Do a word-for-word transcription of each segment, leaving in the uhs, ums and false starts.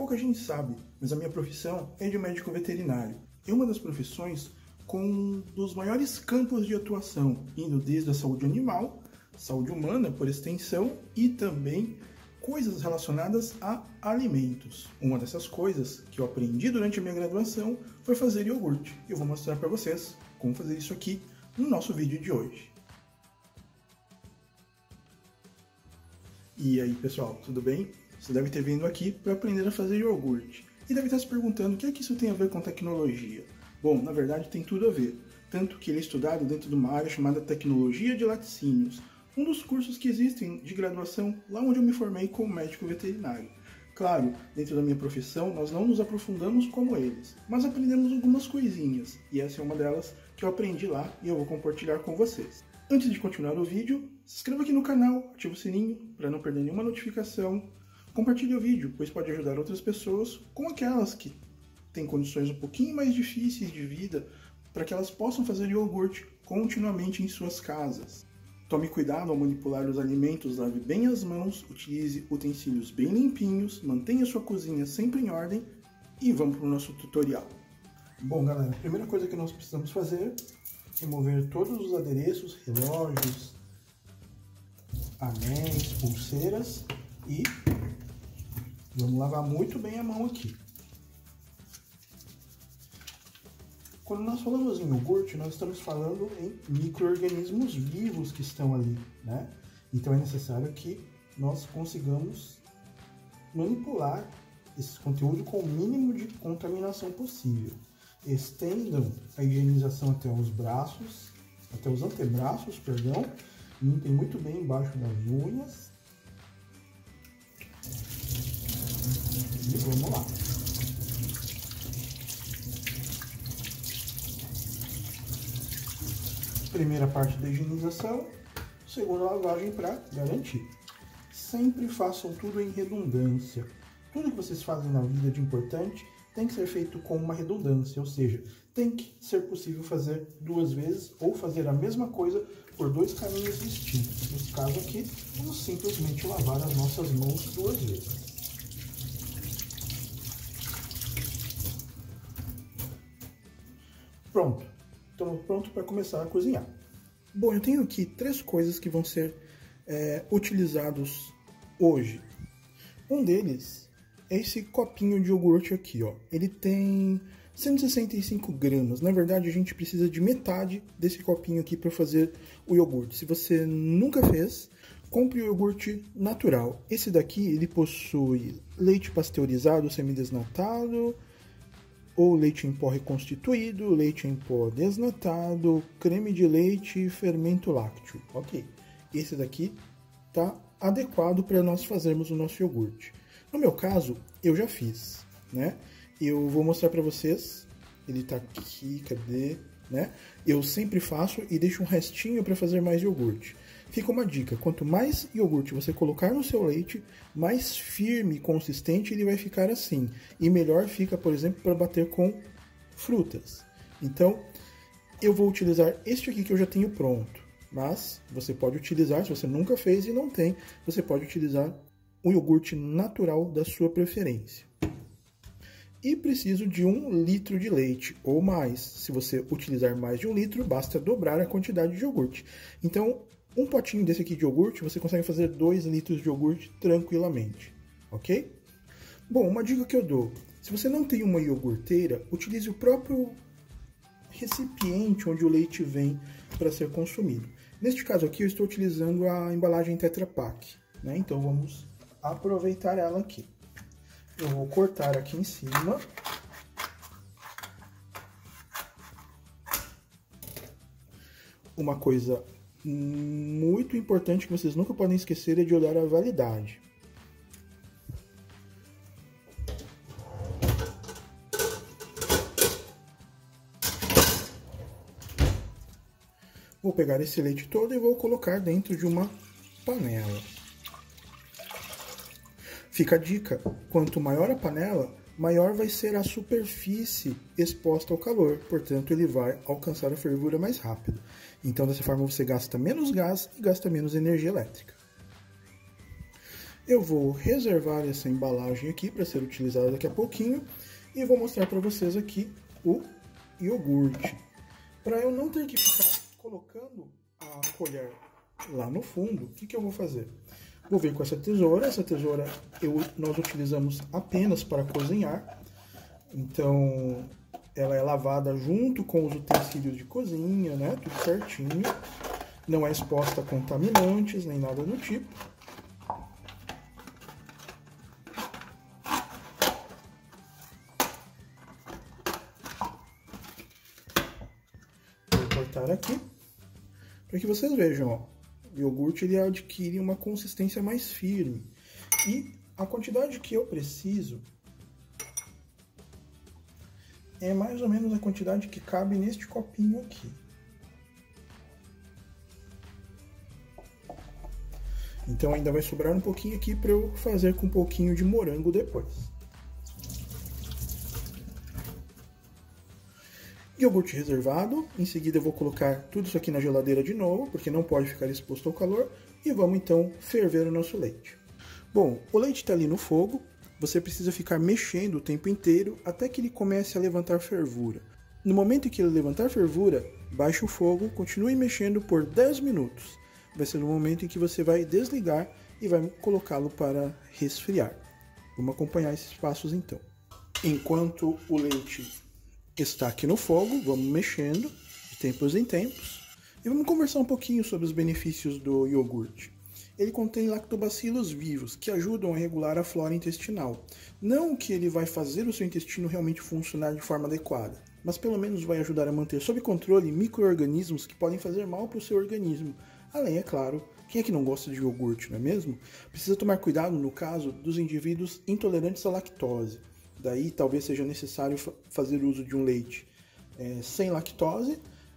Pouca gente sabe, mas a minha profissão é de médico veterinário. É uma das profissões com um dos maiores campos de atuação, indo desde a saúde animal, saúde humana por extensão e também coisas relacionadas a alimentos. Uma dessas coisas que eu aprendi durante a minha graduação foi fazer iogurte. Eu vou mostrar para vocês como fazer isso aqui no nosso vídeo de hoje. E aí pessoal, tudo bem? Você deve ter vindo aqui para aprender a fazer iogurte e deve estar se perguntando o que é que isso tem a ver com tecnologia. Bom, na verdade tem tudo a ver, tanto que ele é estudado dentro de uma área chamada Tecnologia de Laticínios, um dos cursos que existem de graduação lá onde eu me formei como médico veterinário. Claro, dentro da minha profissão nós não nos aprofundamos como eles, mas aprendemos algumas coisinhas, e essa é uma delas que eu aprendi lá e eu vou compartilhar com vocês. Antes de continuar o vídeo, se inscreva aqui no canal, ative o sininho para não perder nenhuma notificação, compartilhe o vídeo, pois pode ajudar outras pessoas, como aquelas que têm condições um pouquinho mais difíceis de vida, para que elas possam fazer iogurte continuamente em suas casas. Tome cuidado ao manipular os alimentos, lave bem as mãos, utilize utensílios bem limpinhos, mantenha sua cozinha sempre em ordem e vamos para o nosso tutorial. Bom galera, a primeira coisa que nós precisamos fazer é remover todos os adereços, relógios, anéis, pulseiras e vamos lavar muito bem a mão aqui. Quando nós falamos em iogurte, nós estamos falando em micro-organismos vivos que estão ali, né? Então é necessário que nós consigamos manipular esse conteúdo com o mínimo de contaminação possível. Estendam a higienização até os braços, até os antebraços, perdão. Limpem muito bem embaixo das unhas. E vamos lá. Primeira parte da higienização, segunda lavagem para garantir. Sempre façam tudo em redundância. Tudo que vocês fazem na vida de importante tem que ser feito com uma redundância, ou seja, tem que ser possível fazer duas vezes ou fazer a mesma coisa por dois caminhos distintos. Nesse caso aqui, vamos simplesmente lavar as nossas mãos duas vezes. Pronto. Estamos prontos para começar a cozinhar. Bom, eu tenho aqui três coisas que vão ser é, utilizados hoje. Um deles é esse copinho de iogurte aqui, ó. Ele tem cento e sessenta e cinco gramas. Na verdade, a gente precisa de metade desse copinho aqui para fazer o iogurte. Se você nunca fez, compre o iogurte natural. Esse daqui, ele possui leite pasteurizado semidesnatado, ou leite em pó reconstituído, leite em pó desnatado, creme de leite e fermento lácteo. Ok, esse daqui tá adequado para nós fazermos o nosso iogurte. No meu caso, eu já fiz, né? Eu vou mostrar para vocês, ele tá aqui, cadê? Né? Eu sempre faço e deixo um restinho para fazer mais iogurte. Fica uma dica, quanto mais iogurte você colocar no seu leite, mais firme e consistente ele vai ficar assim. E melhor fica, por exemplo, para bater com frutas. Então, eu vou utilizar este aqui que eu já tenho pronto. Mas você pode utilizar, se você nunca fez e não tem, você pode utilizar o iogurte natural da sua preferência. E preciso de um litro de leite ou mais. Se você utilizar mais de um litro, basta dobrar a quantidade de iogurte. Então, um potinho desse aqui de iogurte, você consegue fazer dois litros de iogurte tranquilamente, ok? Bom, uma dica que eu dou, se você não tem uma iogurteira, utilize o próprio recipiente onde o leite vem para ser consumido. Neste caso aqui, eu estou utilizando a embalagem Tetra Pak, né? Então, vamos aproveitar ela aqui. Eu vou cortar aqui em cima. Uma coisa muito importante que vocês nunca podem esquecer é de olhar a validade. Vou pegar esse leite todo e vou colocar dentro de uma panela. Fica a dica, quanto maior a panela, maior vai ser a superfície exposta ao calor, portanto ele vai alcançar a fervura mais rápido. Então dessa forma você gasta menos gás e gasta menos energia elétrica. Eu vou reservar essa embalagem aqui para ser utilizada daqui a pouquinho e vou mostrar para vocês aqui o iogurte. Para eu não ter que ficar colocando a colher lá no fundo, o que, que eu vou fazer? Vou vir com essa tesoura. Essa tesoura eu, nós utilizamos apenas para cozinhar. Então, ela é lavada junto com os utensílios de cozinha, né? Tudo certinho. Não é exposta a contaminantes, nem nada do tipo. Vou cortar aqui, para que vocês vejam, ó. O iogurte ele adquire uma consistência mais firme. E a quantidade que eu preciso é mais ou menos a quantidade que cabe neste copinho aqui. Então ainda vai sobrar um pouquinho aqui para eu fazer com um pouquinho de morango depois. Iogurte reservado, em seguida eu vou colocar tudo isso aqui na geladeira de novo, porque não pode ficar exposto ao calor, e vamos então ferver o nosso leite. Bom, o leite está ali no fogo, você precisa ficar mexendo o tempo inteiro até que ele comece a levantar fervura. No momento em que ele levantar fervura, baixe o fogo, continue mexendo por dez minutos. Vai ser no momento em que você vai desligar e vai colocá-lo para resfriar. Vamos acompanhar esses passos então. Enquanto o leite está aqui no fogo, vamos mexendo de tempos em tempos e vamos conversar um pouquinho sobre os benefícios do iogurte. Ele contém lactobacilos vivos que ajudam a regular a flora intestinal. Não que ele vai fazer o seu intestino realmente funcionar de forma adequada, mas pelo menos vai ajudar a manter sob controle micro-organismos que podem fazer mal para o seu organismo. Além, é claro, quem é que não gosta de iogurte, não é mesmo? Precisa tomar cuidado no caso dos indivíduos intolerantes à lactose. Daí talvez seja necessário fazer uso de um leite é, sem lactose,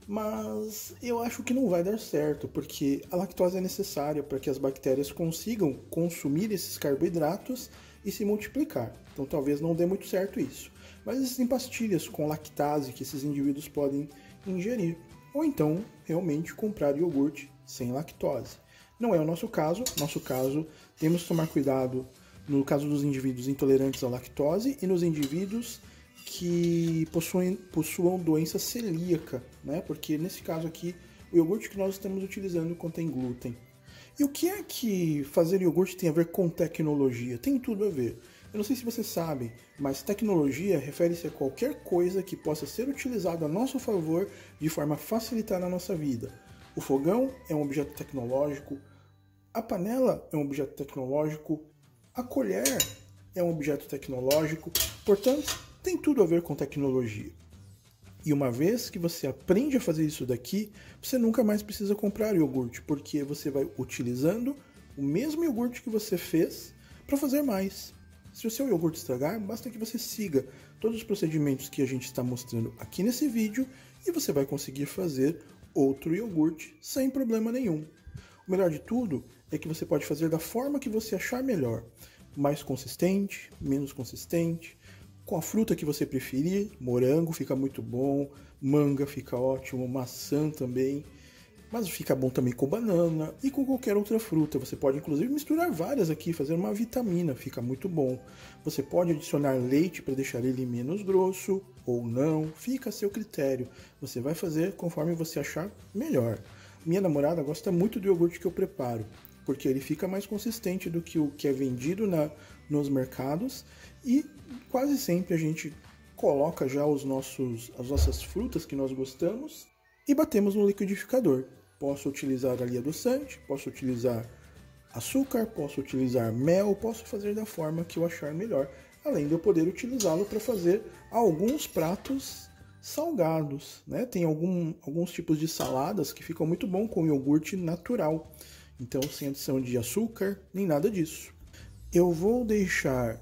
mas eu acho que não vai dar certo, porque a lactose é necessária para que as bactérias consigam consumir esses carboidratos e se multiplicar. Então talvez não dê muito certo isso. Mas existem pastilhas com lactase que esses indivíduos podem ingerir, ou então realmente comprar iogurte sem lactose. Não é o nosso caso. Nosso caso, temos que tomar cuidado no caso dos indivíduos intolerantes à lactose e nos indivíduos que possuem, possuam doença celíaca, né? Porque nesse caso aqui, o iogurte que nós estamos utilizando contém glúten. E o que é que fazer iogurte tem a ver com tecnologia? Tem tudo a ver. Eu não sei se vocês sabem, mas tecnologia refere-se a qualquer coisa que possa ser utilizada a nosso favor de forma a facilitar a nossa vida. O fogão é um objeto tecnológico, a panela é um objeto tecnológico, a colher é um objeto tecnológico, portanto, tem tudo a ver com tecnologia. E uma vez que você aprende a fazer isso daqui, você nunca mais precisa comprar iogurte, porque você vai utilizando o mesmo iogurte que você fez para fazer mais. Se o seu iogurte estragar, basta que você siga todos os procedimentos que a gente está mostrando aqui nesse vídeo e você vai conseguir fazer outro iogurte sem problema nenhum. O melhor de tudo é que você pode fazer da forma que você achar melhor. Mais consistente, menos consistente, com a fruta que você preferir. Morango fica muito bom, manga fica ótimo, maçã também. Mas fica bom também com banana e com qualquer outra fruta. Você pode inclusive misturar várias aqui, fazer uma vitamina, fica muito bom. Você pode adicionar leite para deixar ele menos grosso ou não, fica a seu critério. Você vai fazer conforme você achar melhor. Minha namorada gosta muito do iogurte que eu preparo, porque ele fica mais consistente do que o que é vendido na, nos mercados e quase sempre a gente coloca já os nossos, as nossas frutas que nós gostamos e batemos no liquidificador. Posso utilizar ali adoçante, posso utilizar açúcar, posso utilizar mel, posso fazer da forma que eu achar melhor, além de eu poder utilizá-lo para fazer alguns pratos salgados, né? Tem algum, alguns tipos de saladas que ficam muito bom com iogurte natural, então sem adição de açúcar, nem nada disso. Eu vou deixar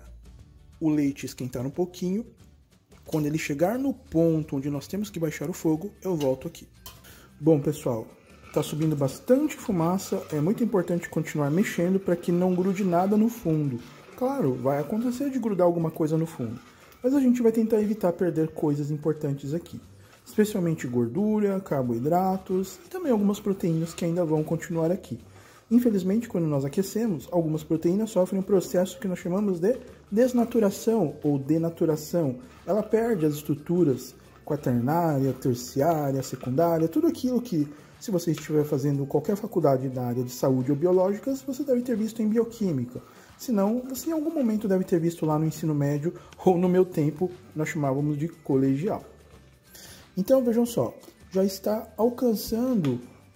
o leite esquentar um pouquinho. Quando ele chegar no ponto onde nós temos que baixar o fogo, eu volto aqui. Bom, pessoal, está subindo bastante fumaça, é muito importante continuar mexendo para que não grude nada no fundo. Claro, vai acontecer de grudar alguma coisa no fundo, mas a gente vai tentar evitar perder coisas importantes aqui, especialmente gordura, carboidratos e também algumas proteínas que ainda vão continuar aqui. Infelizmente, quando nós aquecemos, algumas proteínas sofrem um processo que nós chamamos de desnaturação ou denaturação. Ela perde as estruturas quaternária, terciária, secundária, tudo aquilo que, se você estiver fazendo qualquer faculdade da área de saúde ou biológicas, você deve ter visto em bioquímica. Se não, você em algum momento deve ter visto lá no ensino médio, ou no meu tempo, nós chamávamos de colegial. Então, vejam só, já está alcançando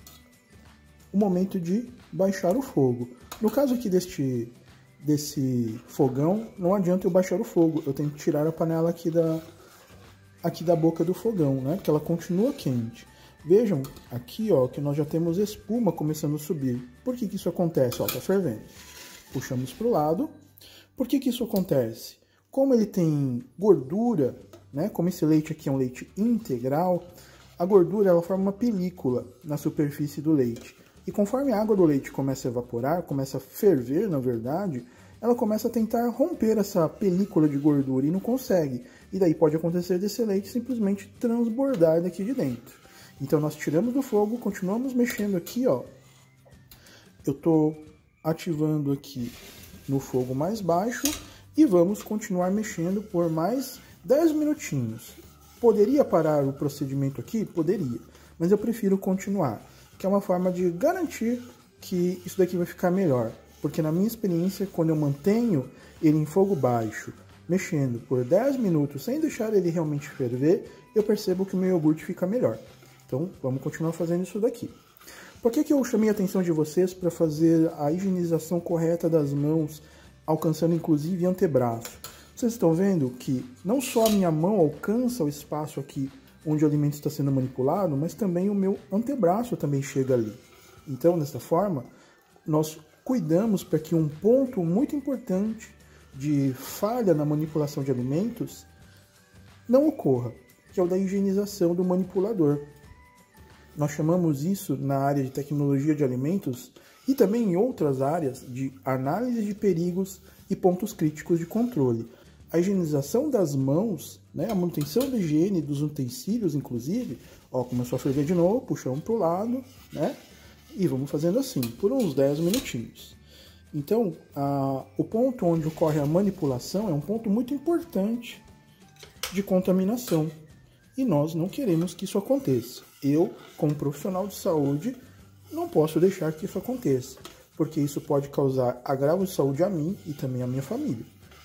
o momento de baixar o fogo. No caso aqui deste, desse fogão, não adianta eu baixar o fogo, eu tenho que tirar a panela aqui da, aqui da boca do fogão, né? Porque ela continua quente. Vejam aqui, ó, que nós já temos espuma começando a subir. Por que que isso acontece? Ó, tá fervendo. Puxamos para o lado. Por que que isso acontece? Como ele tem gordura, né? Como esse leite aqui é um leite integral, a gordura ela forma uma película na superfície do leite. E conforme a água do leite começa a evaporar, começa a ferver, na verdade, ela começa a tentar romper essa película de gordura e não consegue. E daí pode acontecer desse leite simplesmente transbordar daqui de dentro. Então nós tiramos do fogo, continuamos mexendo aqui, ó. Eu tô ativando aqui no fogo mais baixo e vamos continuar mexendo por mais dez minutinhos. Poderia parar o procedimento aqui? Poderia, mas eu prefiro continuar, que é uma forma de garantir que isso daqui vai ficar melhor. Porque na minha experiência, quando eu mantenho ele em fogo baixo, mexendo por dez minutos, sem deixar ele realmente ferver, eu percebo que o meu iogurte fica melhor. Então, vamos continuar fazendo isso daqui. Por que que eu chamei a atenção de vocês para fazer a higienização correta das mãos, alcançando inclusive antebraço? Vocês estão vendo que não só a minha mão alcança o espaço aqui onde o alimento está sendo manipulado, mas também o meu antebraço também chega ali. Então, dessa forma, nós cuidamos para que um ponto muito importante de falha na manipulação de alimentos não ocorra, que é o da higienização do manipulador. Nós chamamos isso na área de tecnologia de alimentos e também em outras áreas de análise de perigos e pontos críticos de controle. A higienização das mãos, né, a manutenção da higiene dos utensílios, inclusive, ó, começou a ferver de novo, puxamos para o lado, né, e vamos fazendo assim, por uns dez minutinhos. Então, a, o ponto onde ocorre a manipulação é um ponto muito importante de contaminação. E nós não queremos que isso aconteça. Eu, como profissional de saúde, não posso deixar que isso aconteça, porque isso pode causar agravo de saúde a mim e também à minha família.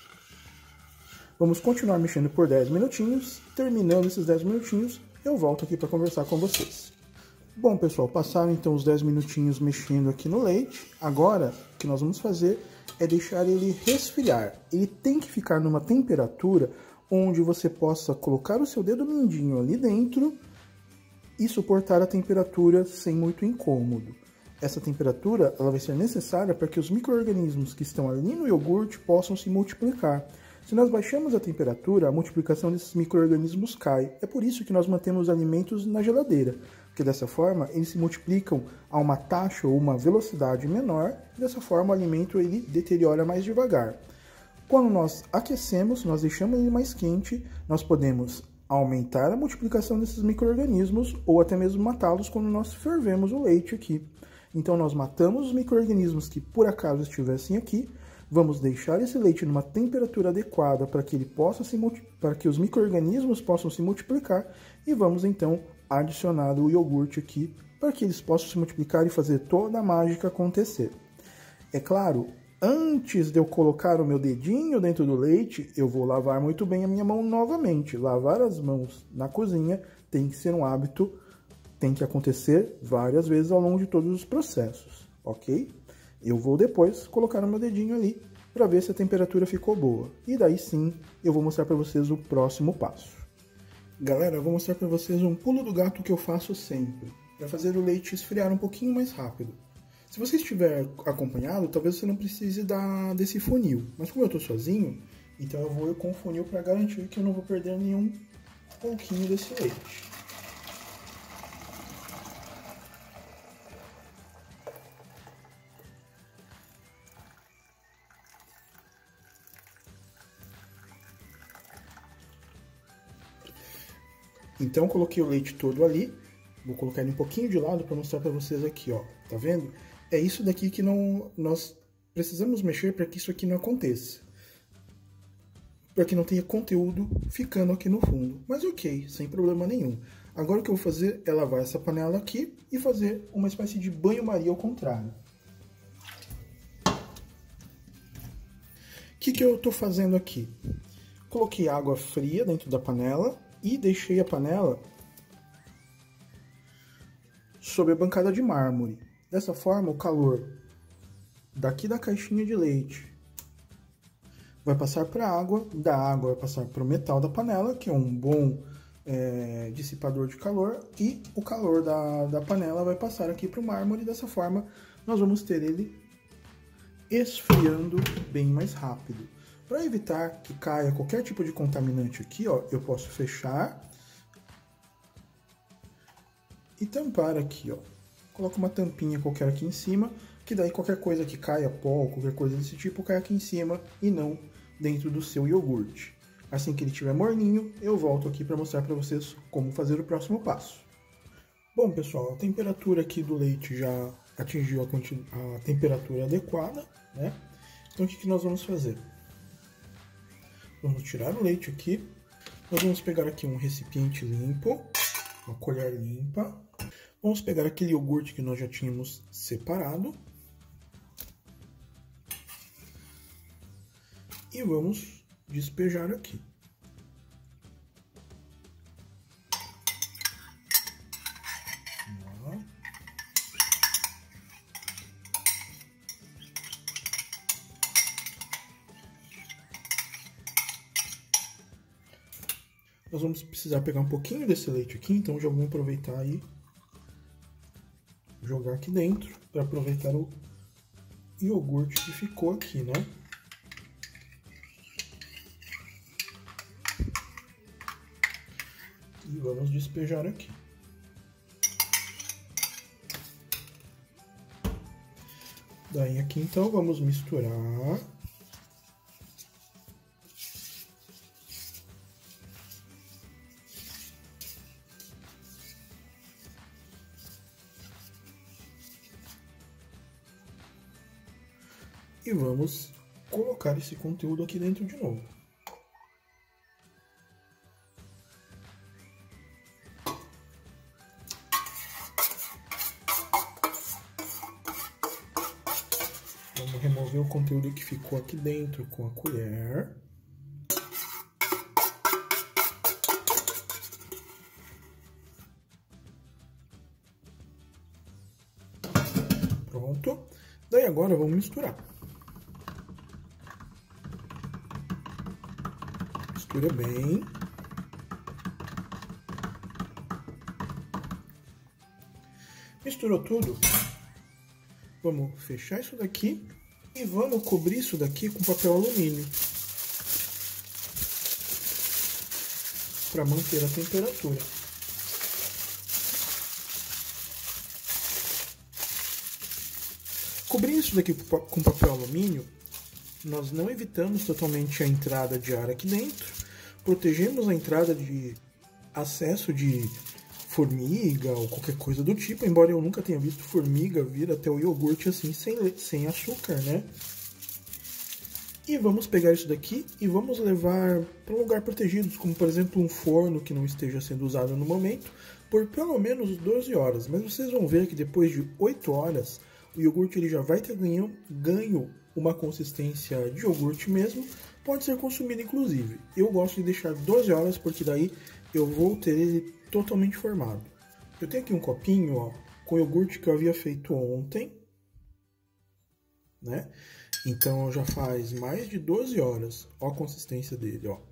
Vamos continuar mexendo por dez minutinhos. Terminando esses dez minutinhos, eu volto aqui para conversar com vocês. Bom, pessoal, passaram então os dez minutinhos mexendo aqui no leite. Agora, o que nós vamos fazer é deixar ele resfriar. Ele tem que ficar numa temperatura onde você possa colocar o seu dedo mindinho ali dentro e suportar a temperatura sem muito incômodo. Essa temperatura ela vai ser necessária para que os micro-organismos que estão ali no iogurte possam se multiplicar. Se nós baixamos a temperatura, a multiplicação desses micro-organismos cai. É por isso que nós mantemos os alimentos na geladeira, porque dessa forma eles se multiplicam a uma taxa ou uma velocidade menor, e dessa forma o alimento ele deteriora mais devagar. Quando nós aquecemos, nós deixamos ele mais quente, nós podemos aumentar a multiplicação desses micro-organismos ou até mesmo matá-los quando nós fervemos o leite aqui. Então nós matamos os micro-organismos que por acaso estivessem aqui, vamos deixar esse leite numa temperatura adequada para que ele possa se para que os micro-organismos possam se multiplicar e vamos então adicionar o iogurte aqui para que eles possam se multiplicar e fazer toda a mágica acontecer. É claro, antes de eu colocar o meu dedinho dentro do leite, eu vou lavar muito bem a minha mão novamente. Lavar as mãos na cozinha tem que ser um hábito, tem que acontecer várias vezes ao longo de todos os processos, ok? Eu vou depois colocar o meu dedinho ali para ver se a temperatura ficou boa. E daí sim, eu vou mostrar para vocês o próximo passo. Galera, eu vou mostrar para vocês um pulo do gato que eu faço sempre, para fazer o leite esfriar um pouquinho mais rápido. Se você estiver acompanhado, talvez você não precise da, desse funil. Mas como eu estou sozinho, então eu vou com o funil para garantir que eu não vou perder nenhum pouquinho desse leite. Então coloquei o leite todo ali. Vou colocar ele um pouquinho de lado para mostrar para vocês aqui, ó. Tá vendo? É isso daqui que não, nós precisamos mexer para que isso aqui não aconteça. Para que não tenha conteúdo ficando aqui no fundo. Mas ok, sem problema nenhum. Agora o que eu vou fazer é lavar essa panela aqui e fazer uma espécie de banho-maria ao contrário. O que, que eu estou fazendo aqui? Coloquei água fria dentro da panela e deixei a panela sobre a bancada de mármore. Dessa forma, o calor daqui da caixinha de leite vai passar para a água, da água vai passar para o metal da panela, que é um bom é, dissipador de calor, e o calor da, da panela vai passar aqui para o mármore. Dessa forma, nós vamos ter ele esfriando bem mais rápido. Para evitar que caia qualquer tipo de contaminante aqui, ó, eu posso fechar e tampar aqui, ó. Coloco uma tampinha qualquer aqui em cima, que daí qualquer coisa que caia, pó, qualquer coisa desse tipo, cai aqui em cima e não dentro do seu iogurte. Assim que ele estiver morninho, eu volto aqui para mostrar para vocês como fazer o próximo passo. Bom, pessoal, a temperatura aqui do leite já atingiu a, a temperatura adequada, né? Então o que, que nós vamos fazer? Vamos tirar o leite aqui. Nós vamos pegar aqui um recipiente limpo, uma colher limpa. Vamos pegar aquele iogurte que nós já tínhamos separado. E vamos despejar aqui. Nós vamos precisar pegar um pouquinho desse leite aqui, então já vamos aproveitar e jogar aqui dentro para aproveitar o iogurte que ficou aqui, né? E vamos despejar aqui. Daí aqui então vamos misturar. E vamos colocar esse conteúdo aqui dentro de novo. Vamos remover o conteúdo que ficou aqui dentro com a colher. Pronto. Daí agora vamos misturar. Mistura bem. Misturou tudo. Vamos fechar isso daqui e vamos cobrir isso daqui com papel alumínio para manter a temperatura. Cobrir isso daqui com papel alumínio, nós não evitamos totalmente a entrada de ar aqui dentro, protegemos a entrada de acesso de formiga ou qualquer coisa do tipo, embora eu nunca tenha visto formiga vir até o iogurte assim, sem, sem açúcar, né? E vamos pegar isso daqui e vamos levar para um lugar protegido, como por exemplo um forno que não esteja sendo usado no momento, por pelo menos doze horas. Mas vocês vão ver que depois de oito horas, o iogurte ele já vai ter ganho, ganho uma consistência de iogurte mesmo, pode ser consumido inclusive. Eu gosto de deixar doze horas, porque daí eu vou ter ele totalmente formado. Eu tenho aqui um copinho, ó, com iogurte que eu havia feito ontem, né? Então já faz mais de doze horas. Ó a consistência dele, ó.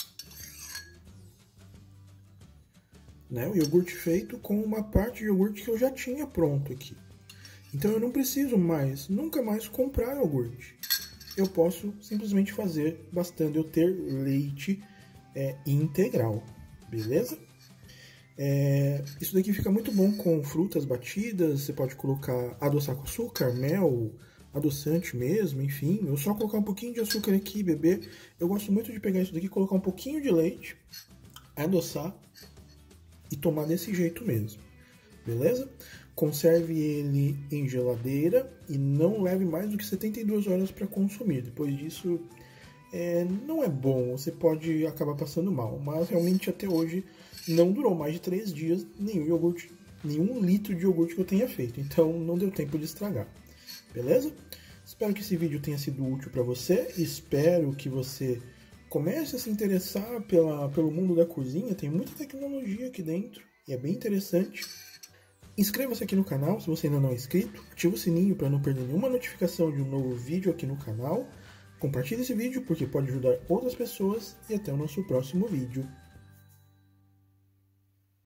Né? O iogurte feito com uma parte de iogurte que eu já tinha pronto aqui. Então eu não preciso mais, nunca mais comprar iogurte. Eu posso simplesmente fazer, bastando eu ter leite é, integral, beleza? É, isso daqui fica muito bom com frutas batidas, você pode colocar, adoçar com açúcar, mel, adoçante mesmo, enfim. Eu só colocar um pouquinho de açúcar aqui e beber. Eu gosto muito de pegar isso daqui, colocar um pouquinho de leite, adoçar e tomar desse jeito mesmo, beleza? conserve ele em geladeira e não leve mais do que setenta e duas horas para consumir. Depois disso, é, não é bom, você pode acabar passando mal. Mas realmente até hoje não durou mais de três dias nenhum iogurte, nenhum litro de iogurte que eu tenha feito. Então não deu tempo de estragar. Beleza? Espero que esse vídeo tenha sido útil para você. Espero que você comece a se interessar pela, pelo mundo da cozinha. Tem muita tecnologia aqui dentro e é bem interessante. Inscreva-se aqui no canal se você ainda não é inscrito. Ative o sininho para não perder nenhuma notificação de um novo vídeo aqui no canal. Compartilhe esse vídeo porque pode ajudar outras pessoas. E até o nosso próximo vídeo.